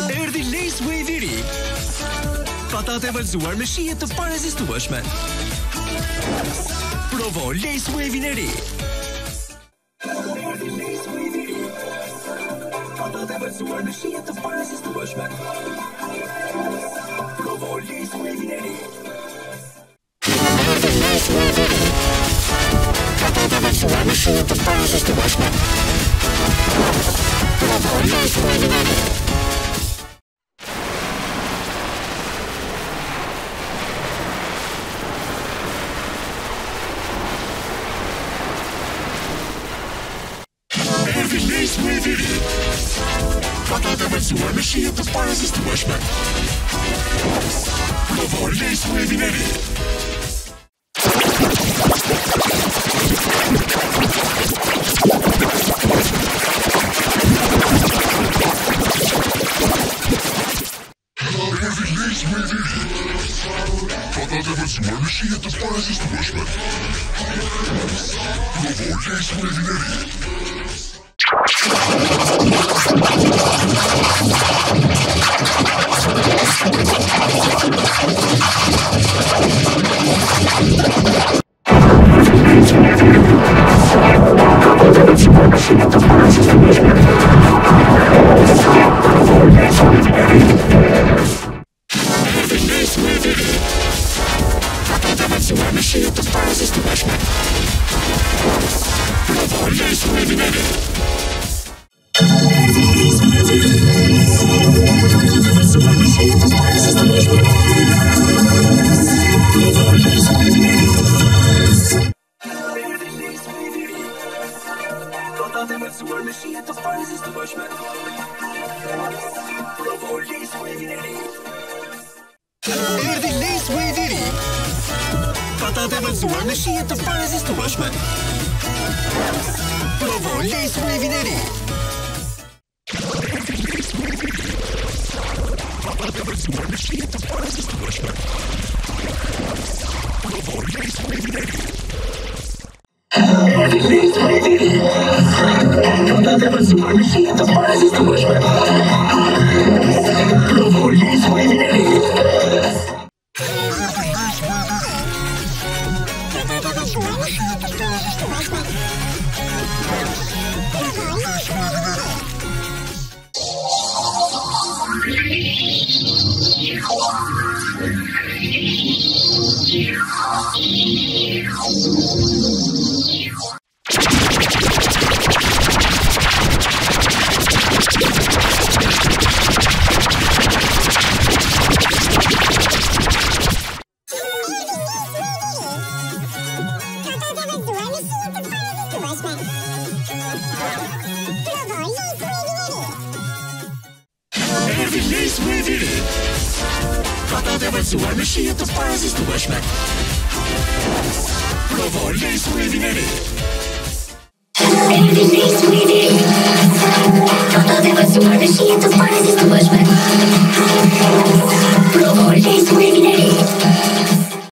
Erdhi Lace Wavy ri. Patate valzuar me shije të parezistueshme. Provo Lace Wavy e ri. Erdhi Lace Wavy ri. Patate valzuar me shije të parezistueshme. Provo Lace Wavy e ri. Erdhi Lace Wavy ri. Patate valzuar me shije të parezistueshme. Provo Lace Wavy e ri. Lace Wavy ri. Patate valzuar me shije të parezistueshme. Provo Lace Wavy e ri. Patate valzuar me shije të parezistueshme. Provo Lace Wavy e ri. Erdhi Lace Wavy ri. Patate valzuar me shije të parezistueshme. Provo Lace Wavy e ri. Patate valzuar me shije të parezistueshme. Provo Lace Wavy e ri. Erdhi Lace Wavy ri. Patate valzuar me shije të parezistueshme. Provo Lace Wavy e ri. Erdhi Lace Wavy ri. Patate valzuar me shije të parezistueshme. Provo Lace Wavy e ri. Erdhi Lace Wavy.